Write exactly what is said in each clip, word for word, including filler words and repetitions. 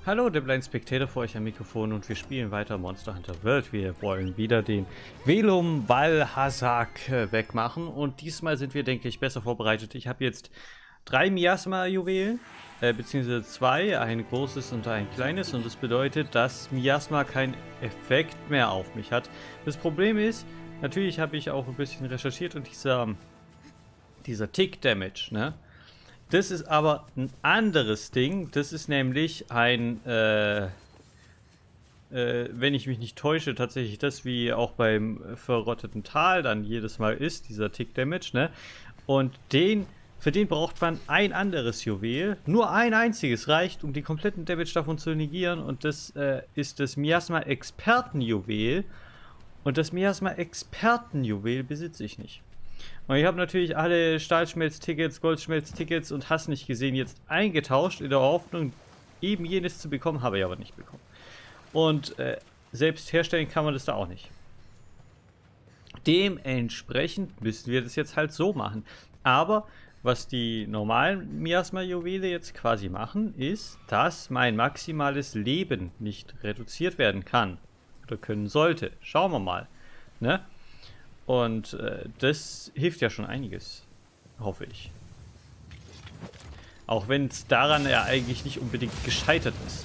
Hallo, der Blind Spectator vor euch am Mikrofon und wir spielen weiter Monster Hunter World. Wir wollen wieder den Velum Balhazak wegmachen und diesmal sind wir, denke ich, besser vorbereitet. Ich habe jetzt drei Miasma-Juwelen, äh, beziehungsweise zwei, ein großes und ein kleines, und das bedeutet, dass Miasma keinen Effekt mehr auf mich hat. Das Problem ist, natürlich habe ich auch ein bisschen recherchiert und dieser, dieser Tick-Damage, ne? Das ist aber ein anderes Ding. Das ist nämlich ein, äh, äh, wenn ich mich nicht täusche, tatsächlich das, wie auch beim verrotteten Tal dann jedes Mal ist, dieser Tick-Damage, ne? Und den, für den braucht man ein anderes Juwel. Nur ein einziges reicht, um die kompletten Damage davon zu negieren. Und das äh, ist das Miasma-Experten-Juwel. Und das Miasma-Experten-Juwel besitze ich nicht. Und ich habe natürlich alle Stahlschmelztickets, Goldschmelztickets und hast nicht gesehen jetzt eingetauscht, in der Hoffnung, eben jenes zu bekommen, habe ich aber nicht bekommen. Und äh, selbst herstellen kann man das da auch nicht. Dementsprechend müssen wir das jetzt halt so machen. Aber was die normalen Miasma-Juwele jetzt quasi machen, ist, dass mein maximales Leben nicht reduziert werden kann. Oder können sollte. Schauen wir mal. Ne? Und äh, das hilft ja schon einiges, hoffe ich. Auch wenn es daran ja eigentlich nicht unbedingt gescheitert ist.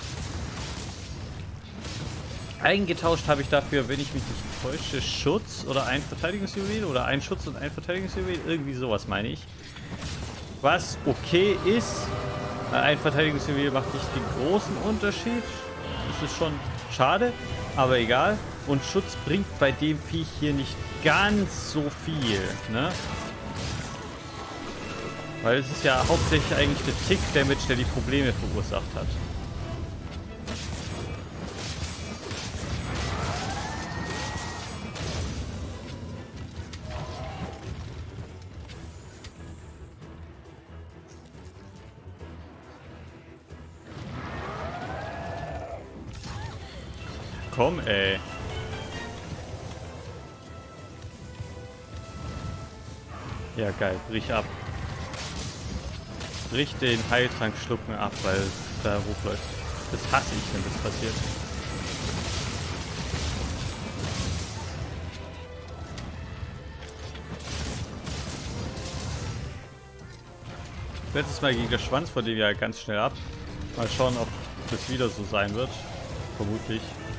Eingetauscht habe ich dafür, wenn ich mich nicht täusche, Schutz oder ein Verteidigungsjuwel oder ein Schutz und ein Verteidigungsjuwel, irgendwie sowas meine ich. Was okay ist, ein Verteidigungsjuwel macht nicht den großen Unterschied. Das ist schon schade, aber egal. Und Schutz bringt bei dem Viech hier nicht ganz so viel, ne? Weil es ist ja hauptsächlich eigentlich der Tick-Damage, der die Probleme verursacht hat. Komm, ey. Ja, geil. Brich ab. Brich den Heiltrank schlucken ab, weil da hochläuft. Das hasse ich, wenn das passiert. Letztes Mal ging der Schwanz von dem ja ganz schnell ab. Mal schauen, ob das wieder so sein wird. Vermutlich.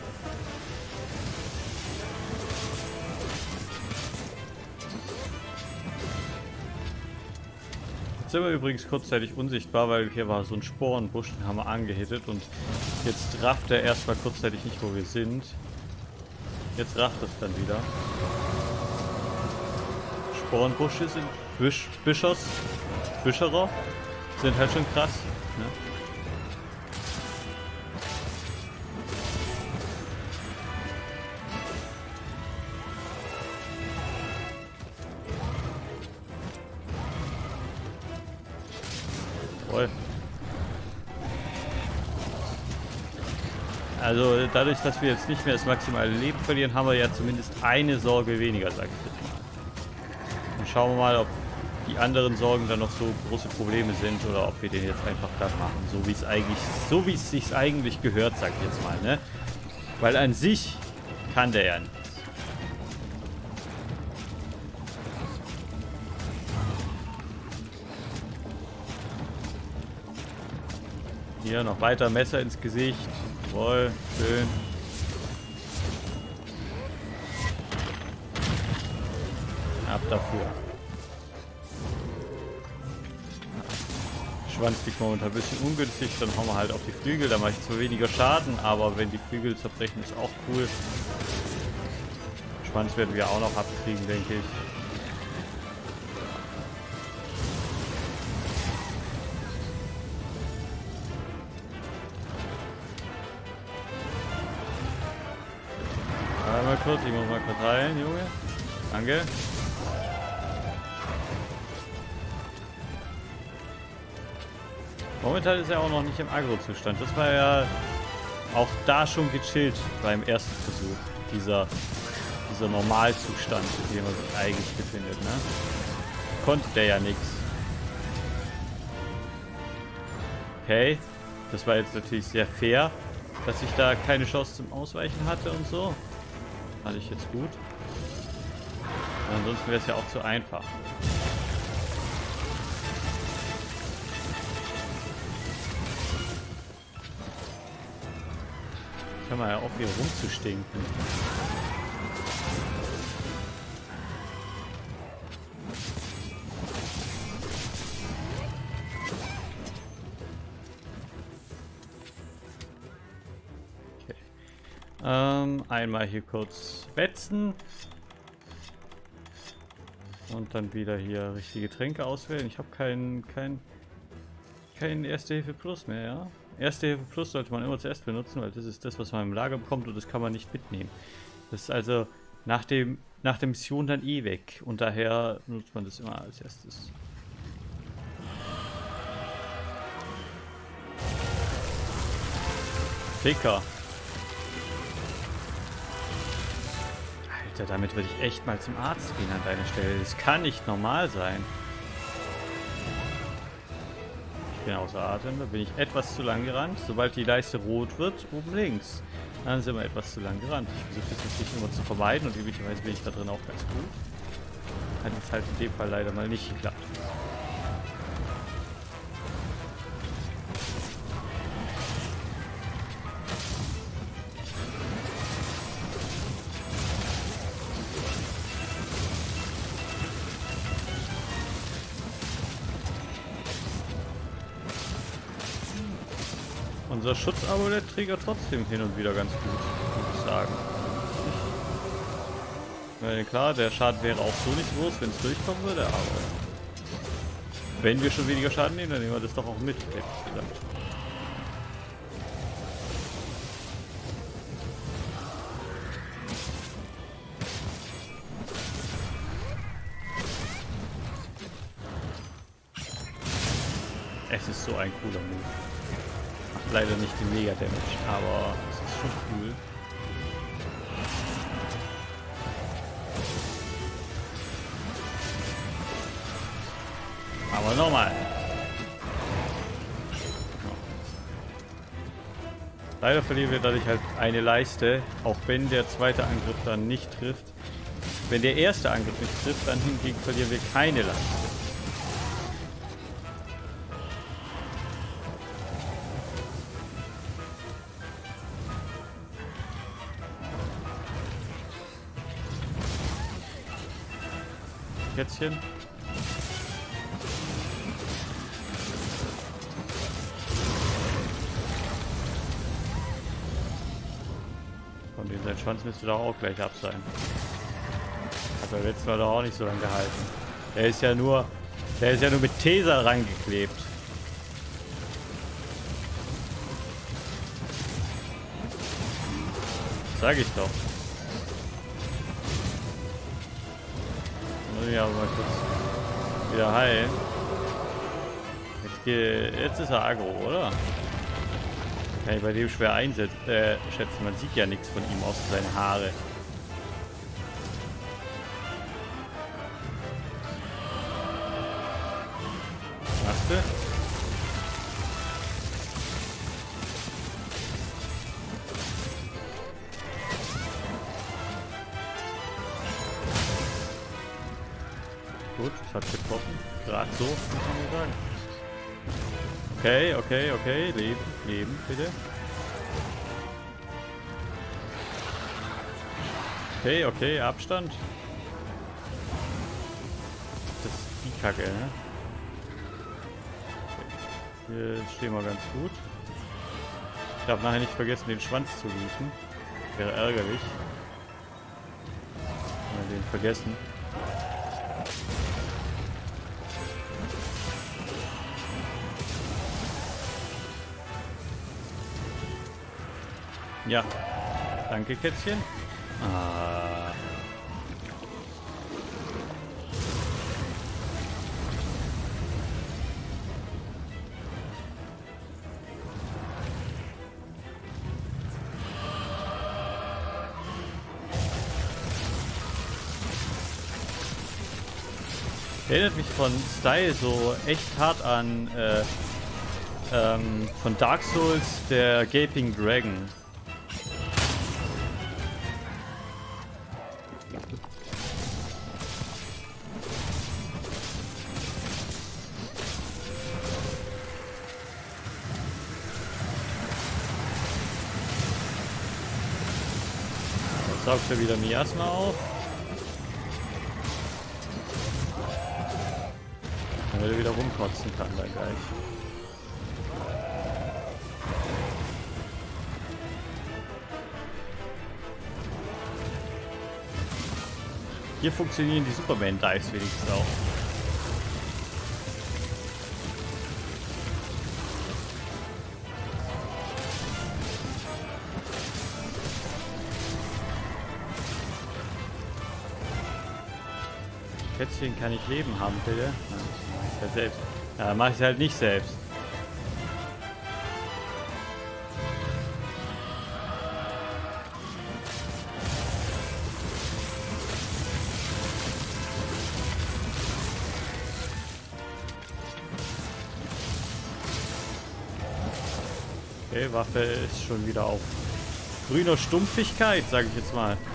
Sind wir übrigens kurzzeitig unsichtbar, weil hier war so ein Sporenbusch, den haben wir angehittet und jetzt rafft er erstmal kurzzeitig nicht, wo wir sind. Jetzt rafft es dann wieder. Sporenbusche sind Büsch, Büschers, Büscherer sind halt schon krass, ne? Also dadurch, dass wir jetzt nicht mehr das maximale Leben verlieren, haben wir ja zumindest eine Sorge weniger, sag ich jetzt mal. Und schauen wir mal, ob die anderen Sorgen dann noch so große Probleme sind oder ob wir den jetzt einfach platt machen, so wie es eigentlich, so wie es sich eigentlich gehört, sag ich jetzt mal, ne? Weil an sich kann der ja nichts. Hier noch weiter Messer ins Gesicht. Jawohl, schön. Ab dafür. Schwanz liegt momentan ein bisschen ungünstig, dann hauen wir halt auf die Flügel, da mache ich zwar weniger Schaden, aber wenn die Flügel zerbrechen, ist auch cool. Schwanz werden wir auch noch abkriegen, denke ich. Mal kurz, ich muss mal kurz heilen, Junge. Danke. Momentan ist er auch noch nicht im Agro-Zustand. Das war ja auch da schon gechillt beim ersten Versuch. Dieser, dieser Normalzustand, in dem er sich eigentlich befindet, ne? Konnte der ja nichts. Okay. Das war jetzt natürlich sehr fair, dass ich da keine Chance zum Ausweichen hatte und so. Fand ich jetzt gut. Ansonsten wäre es ja auch zu einfach. Ich kann mal ja auf, hier rumzustinken. Okay. Ähm, einmal hier kurz wetzen. Und dann wieder hier richtige Tränke auswählen. Ich habe keinen kein, kein Erste Hilfe Plus mehr, ja? Erste Hilfe Plus sollte man immer zuerst benutzen, weil das ist das, was man im Lager bekommt und das kann man nicht mitnehmen. Das ist also nach dem nach der Mission dann eh weg und daher nutzt man das immer als erstes. Ficker. Alter, damit würde ich echt mal zum Arzt gehen an deiner Stelle. Das kann nicht normal sein. Ich bin außer Atem, da bin ich etwas zu lang gerannt. Sobald die Leiste rot wird, oben links, dann sind wir etwas zu lang gerannt. Ich versuche das natürlich immer zu vermeiden und üblicherweise bin ich da drin auch ganz gut. Hat jetzt halt in dem Fall leider mal nicht geklappt. Unser Schutzamulett trägt trotzdem hin und wieder ganz gut, muss ich sagen. Ja, klar, der Schaden wäre auch so nicht groß, wenn es durchkommen würde, aber wenn wir schon weniger Schaden nehmen, dann nehmen wir das doch auch mit, hätte ich gesagt. Es ist so ein cooler Move. Macht leider nicht den Mega-Damage, aber es ist schon cool. Aber nochmal. Leider verlieren wir dadurch halt eine Leiste, auch wenn der zweite Angriff dann nicht trifft. Wenn der erste Angriff nicht trifft, dann hingegen verlieren wir keine Leiste. Kätzchen. Von dem sein Schwanz müsste doch auch gleich ab sein. Hat er letztes Mal doch auch nicht so lange gehalten. Der ist ja nur, der ist ja nur mit Tesa rangeklebt. Sag ich doch. Muss ich aber mal kurz wieder heilen. Jetzt, geht, jetzt ist er aggro, oder? Kann ich bei dem schwer einschätzen. Äh, man sieht ja nichts von ihm außer seine Haare. Machst du? Gut, das hat getroffen. Gerade so, muss man mal sagen. Okay, okay, okay. Leben, leben, bitte. Okay, okay, Abstand. Das ist die Kacke, ne? Okay. Hier stehen wir ganz gut. Ich darf nachher nicht vergessen, den Schwanz zu looten. Wäre ärgerlich. Wenn wir den vergessen. Ja, danke Kätzchen. Ah. Erinnert mich von Style so echt hart an äh, ähm, von Dark Souls, der Gaping Dragon. Jetzt saugt er wieder Miasma auf. Damit er wieder rumkotzen kann dann gleich. Hier funktionieren die Superman-Dives wenigstens auch. Kätzchen kann ich Leben haben, bitte. Ja, das mache ich halt selbst. Ja, mache ich halt nicht selbst. Okay, Waffe ist schon wieder auf grüner Stumpfigkeit, sage ich jetzt mal.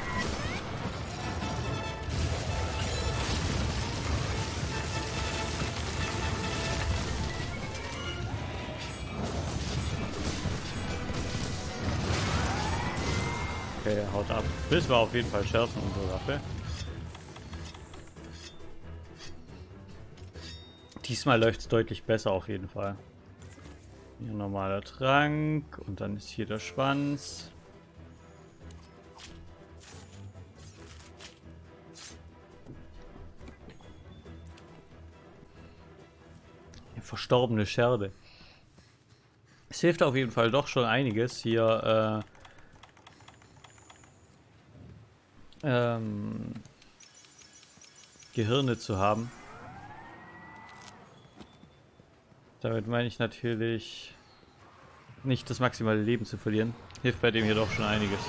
Okay, er haut ab. Müssen wir auf jeden Fall schärfen, unsere Waffe. Diesmal läuft es deutlich besser auf jeden Fall. Hier ein normaler Trank und dann ist hier der Schwanz. Eine verstorbene Scherbe. Es hilft auf jeden Fall doch schon einiges hier äh, ähm, Gehirne zu haben. Damit meine ich natürlich nicht das maximale Leben zu verlieren. Hilft bei dem hier doch schon einiges.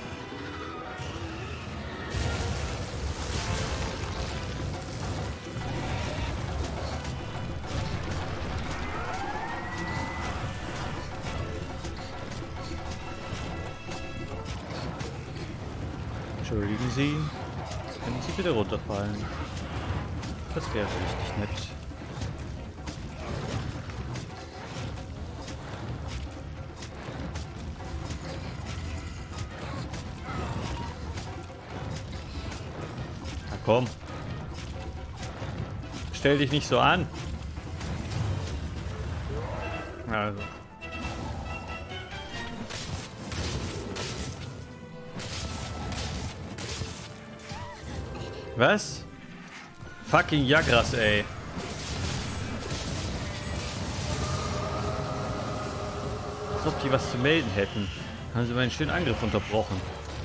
Entschuldigen Sie, können Sie bitte runterfallen? Das wäre richtig nett. Komm. Stell dich nicht so an. Also. Was? Fucking Jagras, ey. Als ob die was zu melden hätten. Haben sie meinen schönen Angriff unterbrochen.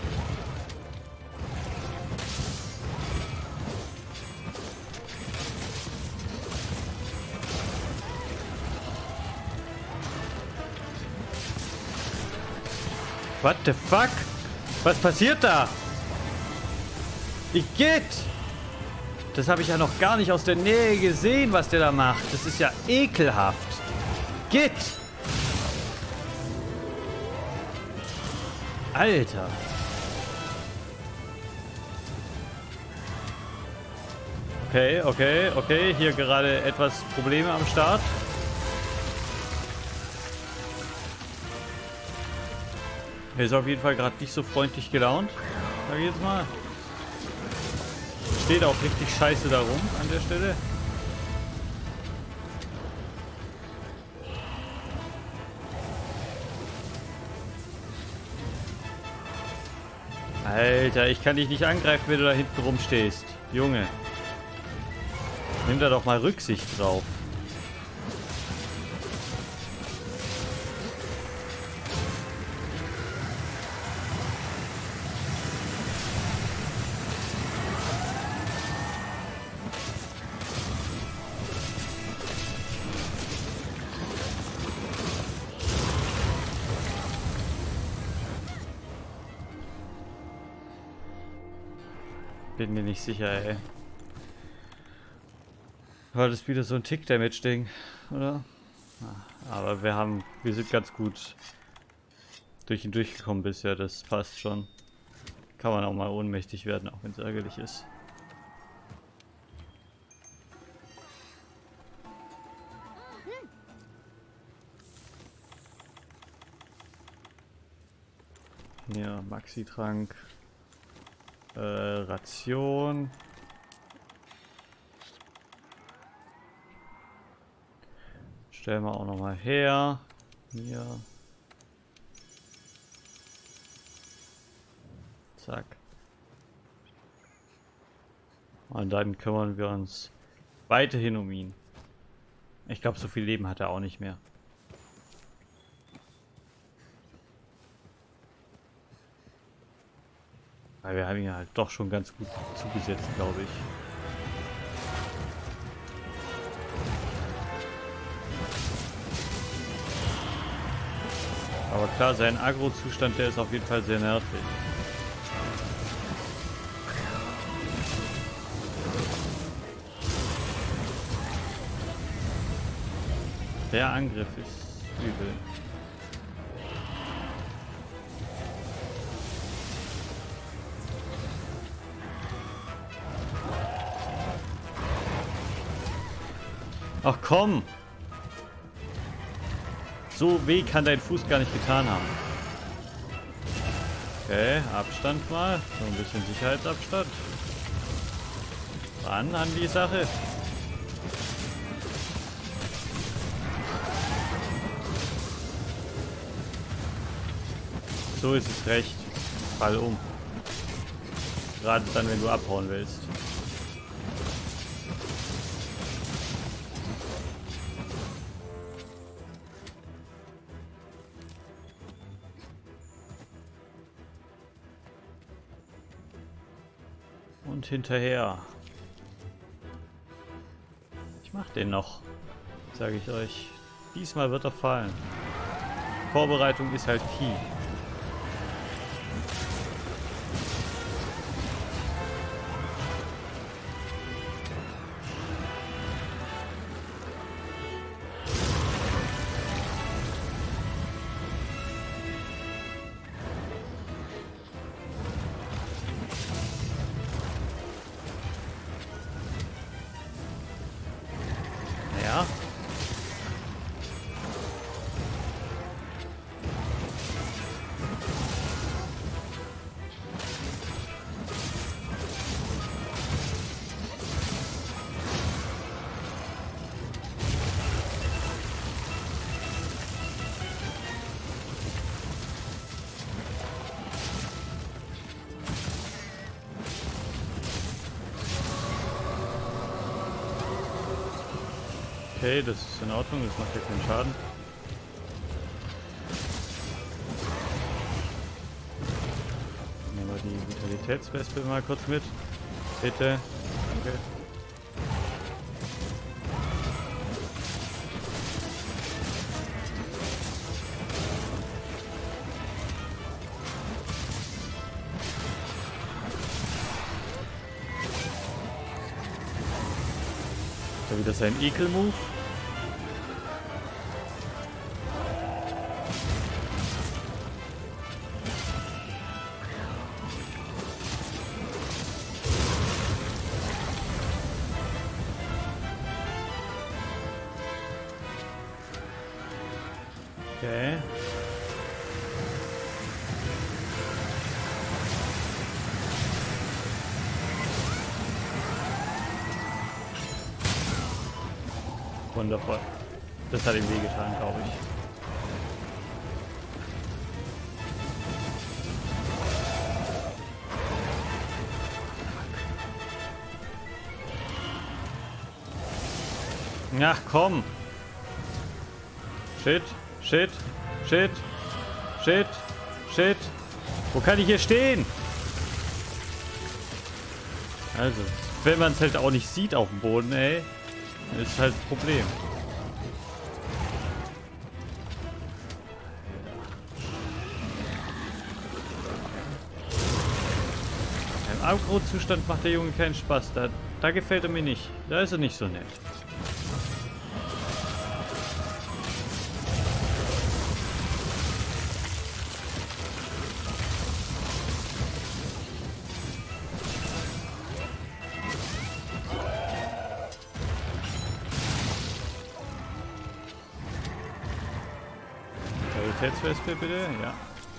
What the fuck? Was passiert da? Igitt! Das habe ich ja noch gar nicht aus der Nähe gesehen, was der da macht. Das ist ja ekelhaft. Git! Alter. Okay, okay, okay. Hier gerade etwas Probleme am Start. Er ist auf jeden Fall gerade nicht so freundlich gelaunt. Sag ich jetzt mal. Steht auch richtig scheiße da rum an der Stelle. Alter, ich kann dich nicht angreifen, wenn du da hinten rumstehst. Junge. Nimm da doch mal Rücksicht drauf. Bin mir nicht sicher, ey. War das wieder so ein Tick-Damage-Ding, oder? Aber wir haben, wir sind ganz gut durch ihn durchgekommen bisher, das passt schon. Kann man auch mal ohnmächtig werden, auch wenn es ärgerlich ist. Hier, Maxi-Trank. Äh, Ration. Stellen wir auch noch mal her. Hier. Zack. Und dann kümmern wir uns weiterhin um ihn. Ich glaube, so viel Leben hat er auch nicht mehr. Weil wir haben ihn halt doch schon ganz gut zugesetzt, glaube ich. Aber klar, sein Agro-Zustand, der ist auf jeden Fall sehr nervig. Der Angriff ist übel. Ach komm! So weh kann dein Fuß gar nicht getan haben. Okay, Abstand mal. So ein bisschen Sicherheitsabstand. Ran an die Sache. So ist es recht. Fall um. Gerade dann, wenn du abhauen willst. Und hinterher. Ich mach den noch, sage ich euch. Diesmal wird er fallen. Vorbereitung ist halt key. Ja. Okay, das ist in Ordnung, das macht ja keinen Schaden. Nehmen wir die Vitalitätswespe mal kurz mit. Bitte. Danke. Da wieder sein Ekel-Move. Okay. Wundervoll. Das hat ihm wehgetan, glaube ich. Ach komm! Shit, shit, shit, shit, shit. Wo kann ich hier stehen? Also, wenn man es halt auch nicht sieht auf dem Boden, ey, ist halt ein Problem. Im Agro-Zustand macht der Junge keinen Spaß. Da, da gefällt er mir nicht. Da ist er nicht so nett. Vitalitätswespe bitte, ja.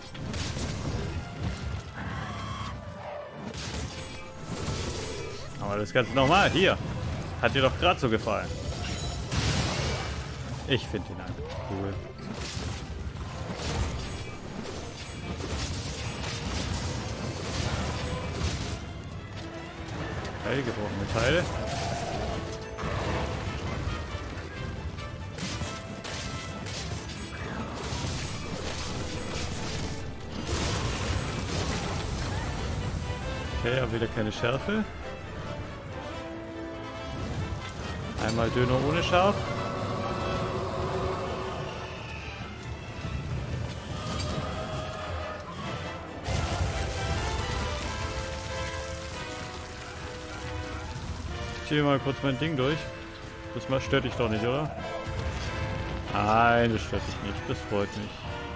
Aber das Ganze nochmal, hier. Hat dir doch gerade so gefallen. Ich finde ihn einfach cool. Okay, gebrochene Teile. Okay, aber wieder keine Schärfe. Einmal Döner ohne Scharf. Ich ziehe mal kurz mein Ding durch. Das mal stört dich doch nicht, oder? Nein, das stört dich nicht. Das freut mich.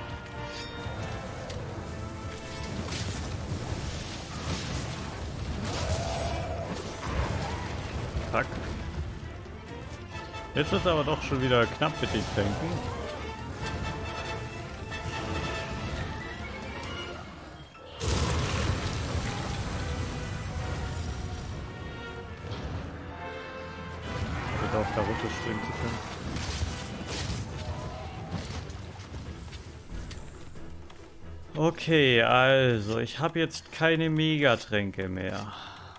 Zack. Jetzt wird es aber doch schon wieder knapp mit den Tränken. Auf da runterspringen zu können. Okay, also ich habe jetzt keine Megatränke mehr.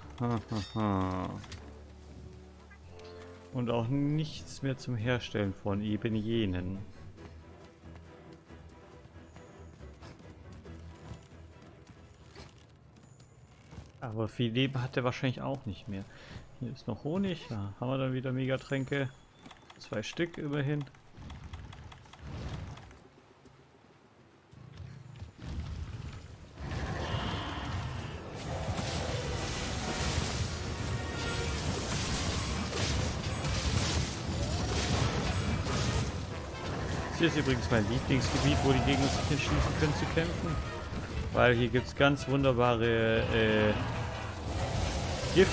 Und auch nichts mehr zum Herstellen von eben jenen. Aber viel Leben hat er wahrscheinlich auch nicht mehr. Hier ist noch Honig. Da haben wir dann wieder Megatränke. Zwei Stück immerhin. Hier ist übrigens mein Lieblingsgebiet, wo die Gegner sich entschließen können zu kämpfen. Weil hier gibt es ganz wunderbare äh, Gift.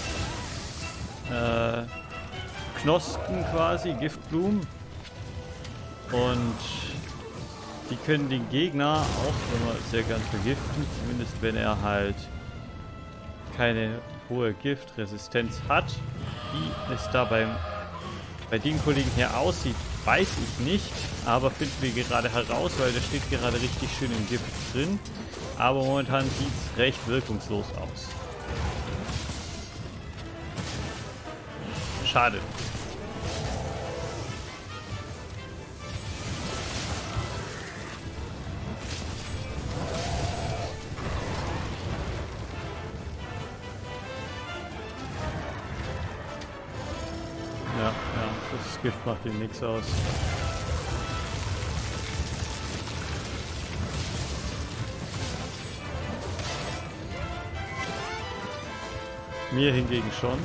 Äh, Knospen quasi, Giftblumen. Und die können den Gegner auch immer sehr gern vergiften, zumindest wenn er halt keine hohe Giftresistenz hat. Wie es da beim, bei den Kollegen hier aussieht, weiß ich nicht, aber finden wir gerade heraus, weil der steht gerade richtig schön im Gift drin. Aber momentan sieht es recht wirkungslos aus. Schade. Ja, ja, das Gift macht ihm nichts aus. Mir hingegen schon.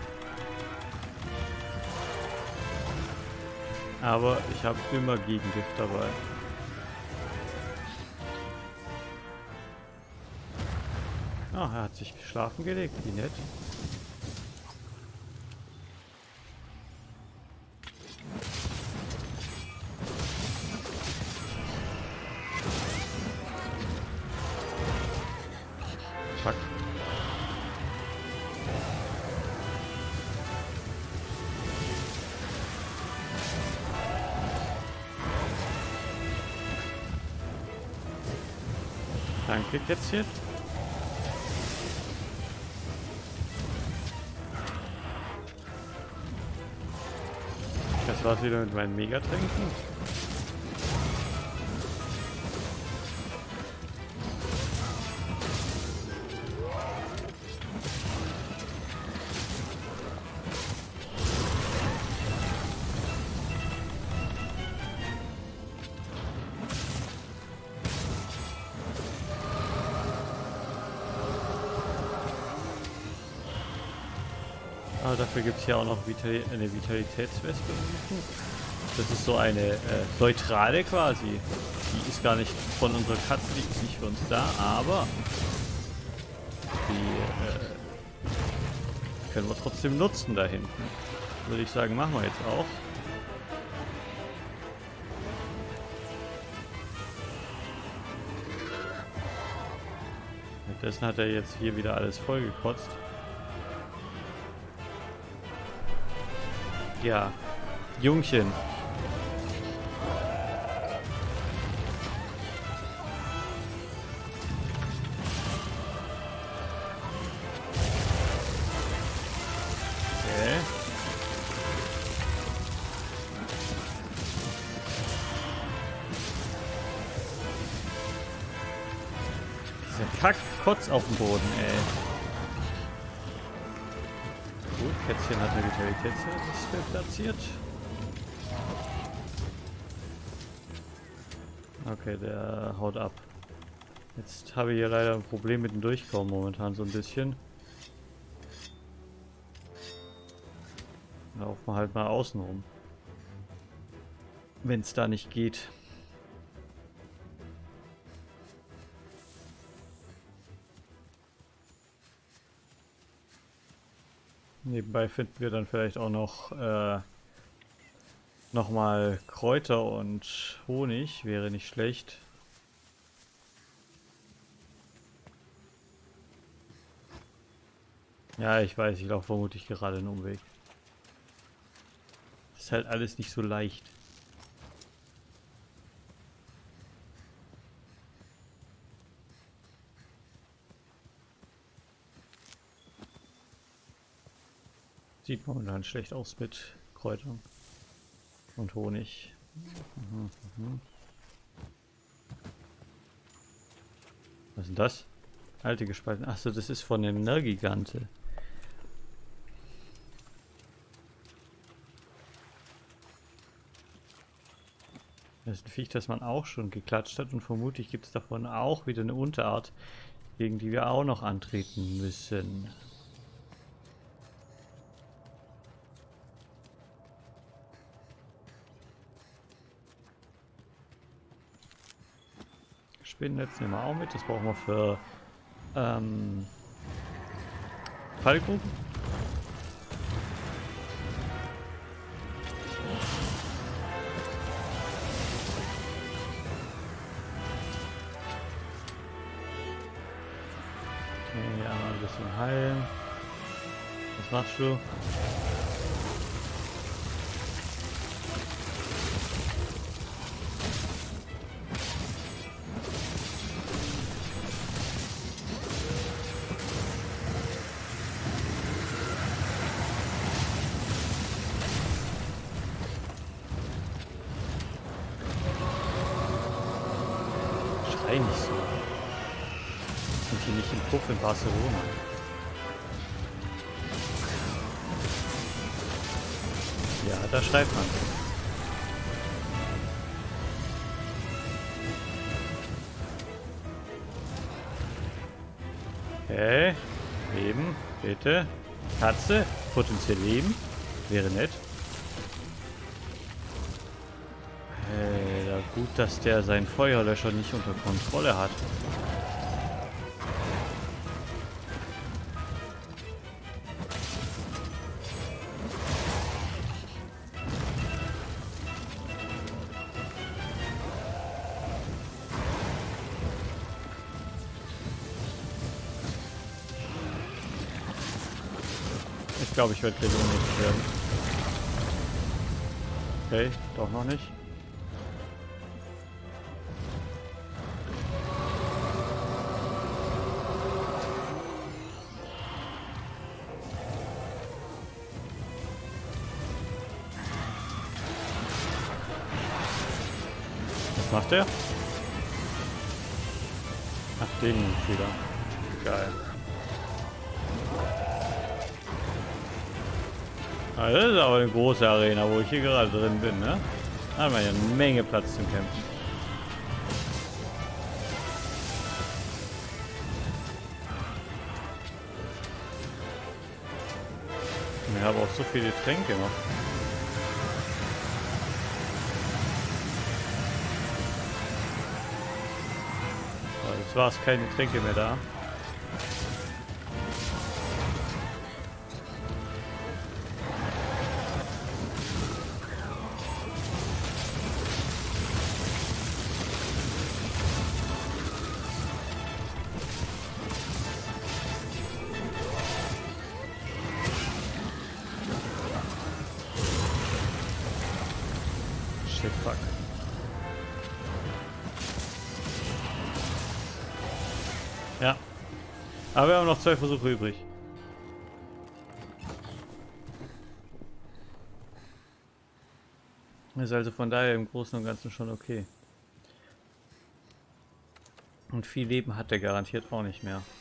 Aber ich habe immer Gegengift dabei. Ah, er hat sich schlafen gelegt, wie nett. Zack. Danke, Kätzchen. Das war's wieder mit meinen Megatränken. Aber dafür gibt es ja auch noch Vitali eine Vitalitätswespe. Das ist so eine äh, neutrale quasi. Die ist gar nicht von unserer Katze, die ist nicht für uns da, aber die äh, können wir trotzdem nutzen da hinten. Würde ich sagen, machen wir jetzt auch. Stattdessen hat er jetzt hier wieder alles vollgekotzt. Ja, Jungchen. Okay. Dieser Kack-Kotz auf dem Boden, ey. Gut, Kätzchen hat eine Vitalitätsliste platziert. Okay, der haut ab. Jetzt habe ich hier leider ein Problem mit dem Durchkommen momentan so ein bisschen. Laufen wir halt mal außen rum. Wenn es da nicht geht. Nebenbei finden wir dann vielleicht auch noch äh, nochmal Kräuter und Honig, wäre nicht schlecht. Ja, ich weiß, ich laufe vermutlich gerade einen Umweg. Ist halt alles nicht so leicht. Sieht momentan schlecht aus mit Kräutern und Honig. Mhm, mhm. Was ist denn das? Alte gespalten. Achso, das ist von dem Nergigante. Das ist ein Viech, das man auch schon geklatscht hat und vermutlich gibt es davon auch wieder eine Unterart, gegen die wir auch noch antreten müssen. Spinnennetz nehmen wir auch mit, das brauchen wir für ähm, Fallgruppen. Okay, einmal ein bisschen heilen. Was machst du? Schrei nicht so. Wir sind hier nicht im Puff in Barcelona. Ja, da schreit man. Okay. Leben, bitte. Katze, potenziell Leben. Wäre nett. Hey, da gut, dass der seinen Feuerlöscher nicht unter Kontrolle hat. Ich glaube, ich werde gleich ohnmächtig werden. Okay, doch noch nicht. Was macht der? Ach, den wieder. Geil. Ah, das ist aber eine große Arena, wo ich hier gerade drin bin, ne? Da haben wir ja eine Menge Platz zum Kämpfen. Ich habe auch so viele Tränke noch. Aber jetzt war es keine Tränke mehr da. Ja. Aber wir haben noch zwei Versuche übrig. Ist also von daher im Großen und Ganzen schon okay. Und viel Leben hat der garantiert auch nicht mehr.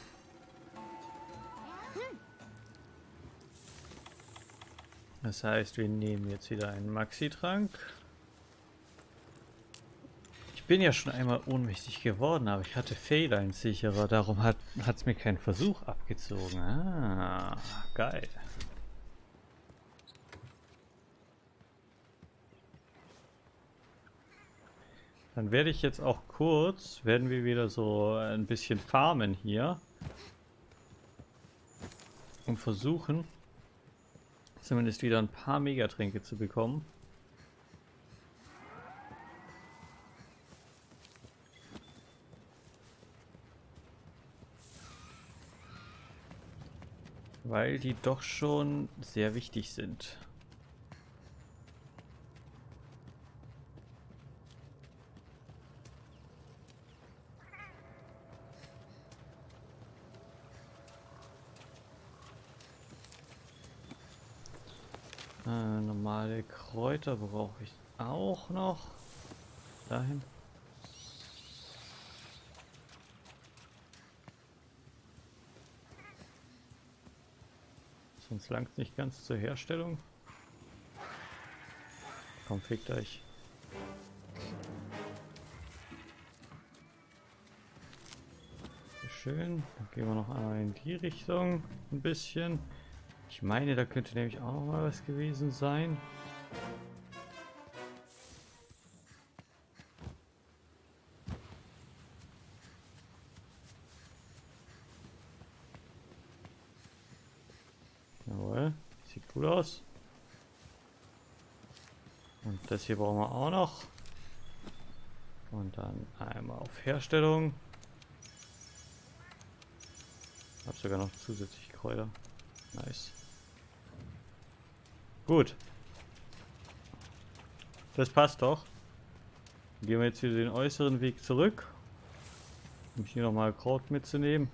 Das heißt, wir nehmen jetzt wieder einen Maxi-Trank. Ich bin ja schon einmal ohnmächtig geworden, aber ich hatte Fehler-Sicherer, darum hat es mir keinen Versuch abgezogen. Ah, geil. Dann werde ich jetzt auch kurz, werden wir wieder so ein bisschen farmen hier. Und versuchen, zumindest wieder ein paar Megatränke zu bekommen. Weil die doch schon sehr wichtig sind. Äh, normale Kräuter brauche ich auch noch. Dahin. Sonst langt es nicht ganz zur Herstellung. Komm, fickt euch. Schön. Dann gehen wir noch einmal in die Richtung ein bisschen. Ich meine, da könnte nämlich auch noch mal was gewesen sein. Jawohl, sieht gut aus. Und das hier brauchen wir auch noch. Und dann einmal auf Herstellung. Ich habe sogar noch zusätzliche Kräuter. Nice. Gut. Das passt doch. Dann gehen wir jetzt wieder den äußeren Weg zurück. Um hier nochmal Kraut mitzunehmen.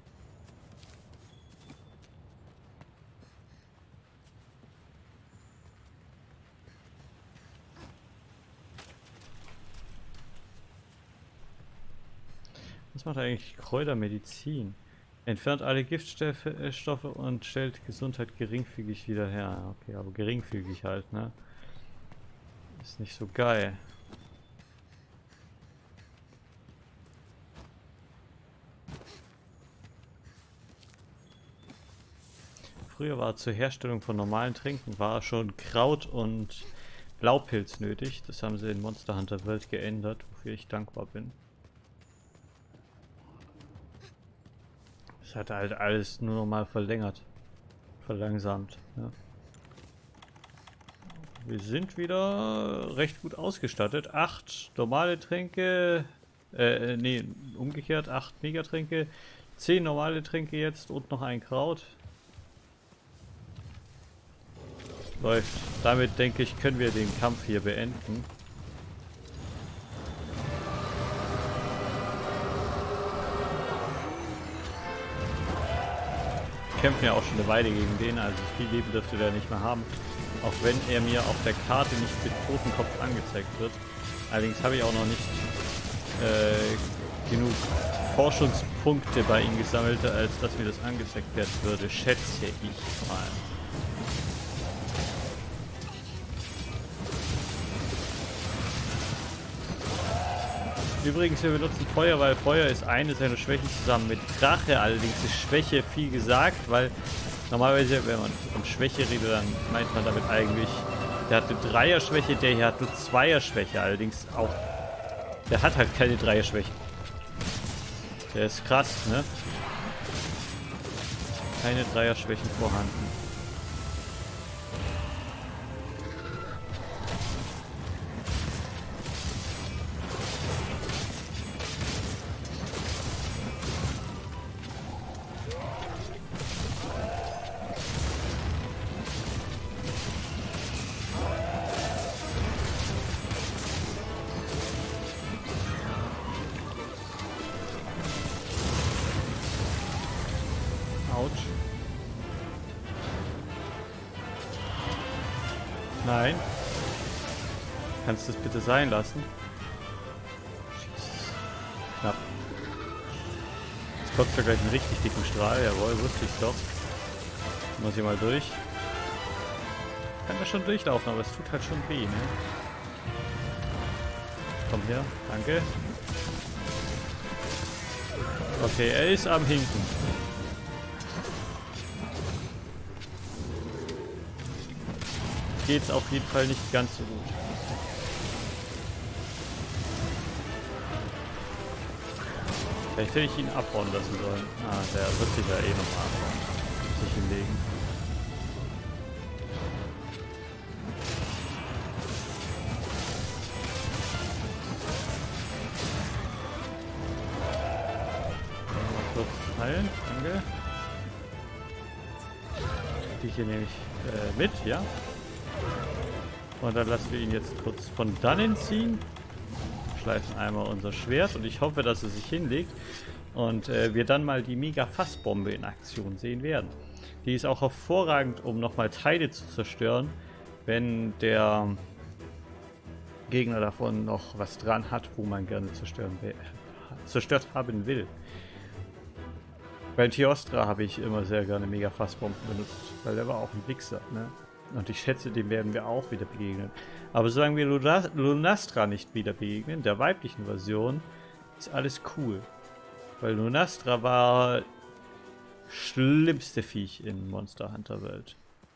Was macht eigentlich Kräutermedizin? Entfernt alle Giftstoffe und stellt Gesundheit geringfügig wieder her. Okay, aber geringfügig halt, ne? Ist nicht so geil. Früher war zur Herstellung von normalen Tränken war schon Kraut und Blaupilz nötig. Das haben sie in Monster Hunter World geändert, wofür ich dankbar bin. Das hat halt alles nur noch mal verlängert, verlangsamt. Ja. Wir sind wieder recht gut ausgestattet. Acht normale Tränke, äh, nee, umgekehrt, acht Megatränke, zehn normale Tränke jetzt und noch ein Kraut. Läuft. Damit denke ich, können wir den Kampf hier beenden. Kämpfen ja auch schon eine Weile gegen den, also viel Leben dürfte der nicht mehr haben. Auch wenn er mir auf der Karte nicht mit Totenkopf angezeigt wird. Allerdings habe ich auch noch nicht äh, genug Forschungspunkte bei ihm gesammelt, als dass mir das angezeigt werden würde, schätze ich mal. Übrigens, wir benutzen Feuer, weil Feuer ist eine seiner Schwächen zusammen mit Drache. Allerdings ist Schwäche viel gesagt, weil normalerweise, wenn man von Schwäche redet, dann meint man damit eigentlich, der hat eine Dreier-Schwäche, der hier hat eine Zweier-Schwäche. Allerdings auch, der hat halt keine Dreier-Schwäche. Der ist krass, ne? Keine Dreier-Schwächen vorhanden. Autsch. Nein. Kannst du es bitte sein lassen? Jesus. Knapp. Jetzt kommt ja gleich einen richtig dicken Strahl. Jawohl, wusste ich doch. Muss hier mal durch. Kann ja schon durchlaufen, aber es tut halt schon weh, ne? Komm her, danke. Okay, er ist am Hinken. Geht's auf jeden Fall nicht ganz so gut. Vielleicht hätte ich ihn abhauen lassen sollen. Ah, der wird sich ja eh noch abhauen. Sich hinlegen. Heilen, danke. Die hier nehme ich äh, mit, ja. Und dann lassen wir ihn jetzt kurz von dannen ziehen. Schleifen einmal unser Schwert und ich hoffe, dass er sich hinlegt. Und äh, wir dann mal die Mega-Fassbombe in Aktion sehen werden. Die ist auch hervorragend, um nochmal Teile zu zerstören, wenn der Gegner davon noch was dran hat, wo man gerne zerstören will, zerstört haben will. Bei Teostra habe ich immer sehr gerne Mega-Fassbomben benutzt, weil der war auch ein Wichser, ne? Und ich schätze, dem werden wir auch wieder begegnen. Aber solange wir Lunastra nicht wieder begegnen, der weiblichen Version, ist alles cool. Weil Lunastra war schlimmste Viech in Monster Hunter World.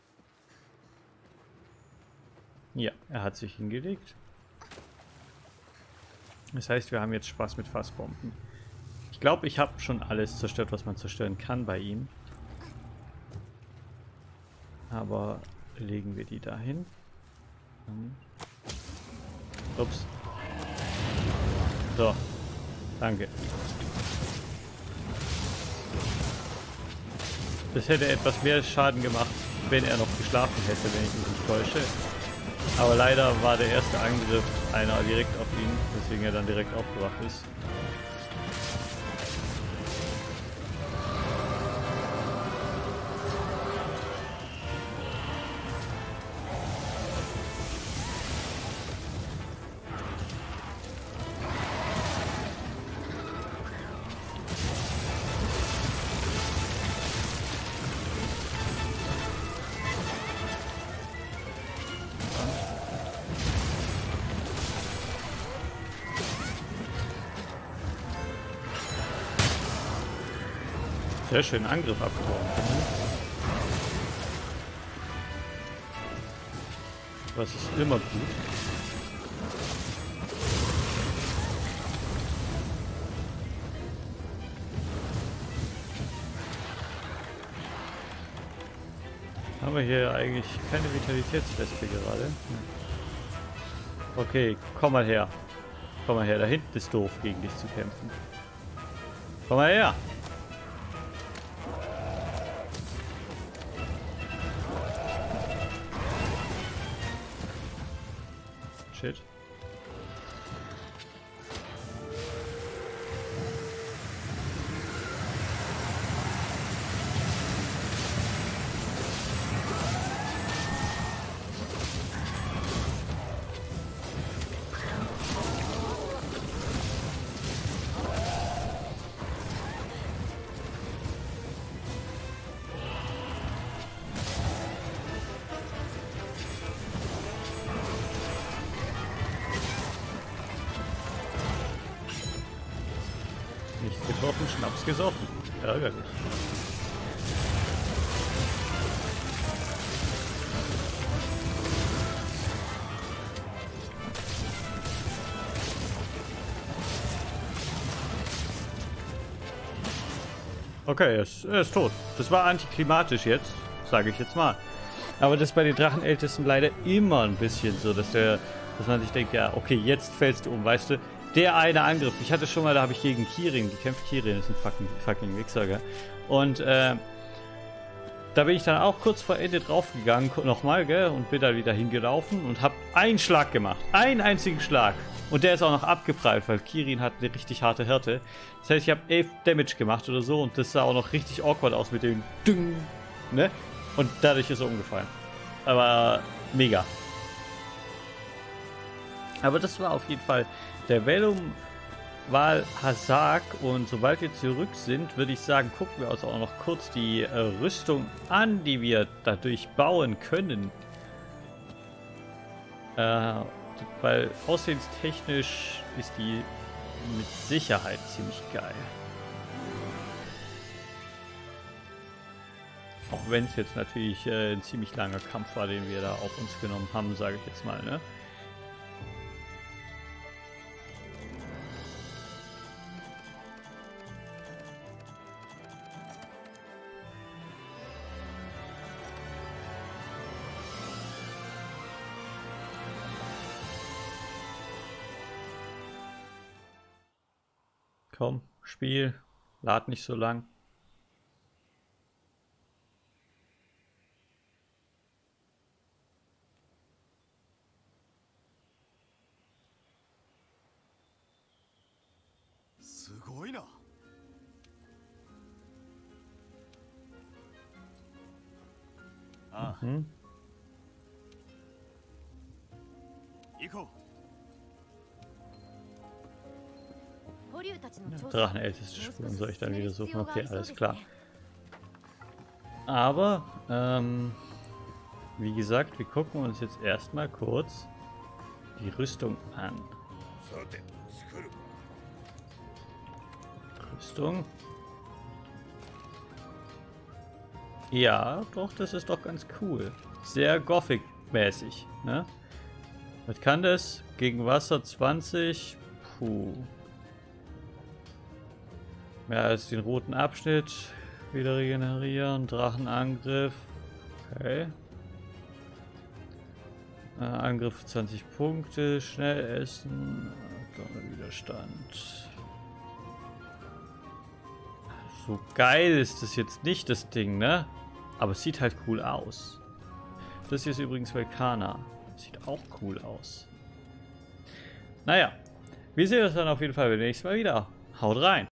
Ja, er hat sich hingelegt. Das heißt, wir haben jetzt Spaß mit Fassbomben. Ich glaube, ich habe schon alles zerstört, was man zerstören kann bei ihm. Aber legen wir die dahin. Ups. So. Danke. Das hätte etwas mehr Schaden gemacht, wenn er noch geschlafen hätte, wenn ich mich nicht täusche. Aber leider war der erste Angriff einer direkt auf ihn, weswegen er dann direkt aufgewacht ist. Sehr schön Angriff abgeworfen. Das ist immer gut. Haben wir hier eigentlich keine Vitalitätsweste gerade? Okay, komm mal her. Komm mal her, da hinten ist doof, gegen dich zu kämpfen. Komm mal her! Shit. Nicht getroffen, Schnaps gesoffen. Ärgerlich. Okay, er ist, er ist tot. Das war antiklimatisch jetzt, sage ich jetzt mal. Aber das ist bei den Drachenältesten leider immer ein bisschen so, dass der, dass man sich denkt, ja, okay, jetzt fällst du um, weißt du. Der eine Angriff, ich hatte schon mal, da habe ich gegen Kirin gekämpft. Kirin ist ein fucking, fucking Wichser, gell? Und äh, da bin ich dann auch kurz vor Ende draufgegangen, nochmal, gell, und bin dann wieder hingelaufen und habe einen Schlag gemacht. Einen einzigen Schlag. Und der ist auch noch abgeprallt, weil Kirin hat eine richtig harte Härte. Das heißt, ich habe elf Damage gemacht oder so und das sah auch noch richtig awkward aus mit dem Ding, ne? Und dadurch ist er umgefallen. Aber mega. Aber das war auf jeden Fall der Velum Val Hazak, und sobald wir zurück sind, würde ich sagen, gucken wir uns auch noch kurz die äh, Rüstung an, die wir dadurch bauen können. Äh, weil aussehenstechnisch ist die mit Sicherheit ziemlich geil. Auch wenn es jetzt natürlich äh, ein ziemlich langer Kampf war, den wir da auf uns genommen haben, sage ich jetzt mal, ne? Komm, Spiel, lad nicht so lang. Mhm. Drachenälteste Spuren soll ich dann wieder suchen. Okay, alles klar. Aber, ähm, wie gesagt, wir gucken uns jetzt erstmal kurz die Rüstung an. Rüstung. Ja, doch, das ist doch ganz cool. Sehr Gothic-mäßig, ne? Was kann das? Gegen Wasser zwanzig. Puh. Mehr als den roten Abschnitt. Wieder regenerieren. Drachenangriff. Okay. Äh, Angriff zwanzig Punkte. Schnell essen. Widerstand. So geil ist das jetzt nicht, das Ding, ne? Aber es sieht halt cool aus. Das hier ist übrigens Velkana. Sieht auch cool aus. Naja, wir sehen uns dann auf jeden Fall beim nächsten Mal wieder. Haut rein!